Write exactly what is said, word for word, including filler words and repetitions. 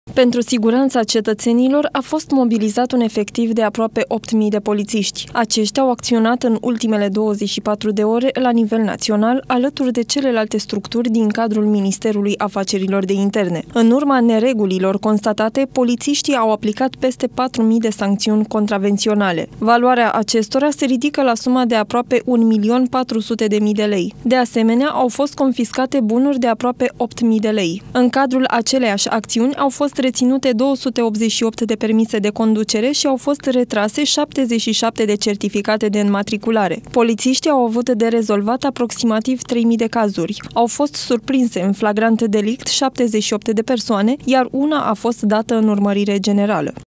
Pentru siguranța cetățenilor a fost mobilizat un efectiv de aproape opt mii de polițiști. Aceștia au acționat în ultimele douăzeci și patru de ore la nivel național, alături de celelalte structuri din cadrul Ministerului Afacerilor de Interne. În urma neregulilor constatate, polițiștii au aplicat peste patru mii de sancțiuni contravenționale. Valoarea acestora se ridică la suma de aproape un milion patru sute de mii de lei. De asemenea, au fost confiscate bunuri de aproape opt mii de lei. În cadrul aceleiași acțiuni au fost reținute două sute optzeci și opt de permise de conducere și au fost retrase șaptezeci și șapte de certificate de înmatriculare. Polițiștii au avut de rezolvat aproximativ trei mii de cazuri. Au fost surprinse în flagrant delict șaptezeci și opt de persoane, iar una a fost dată în urmărire generală.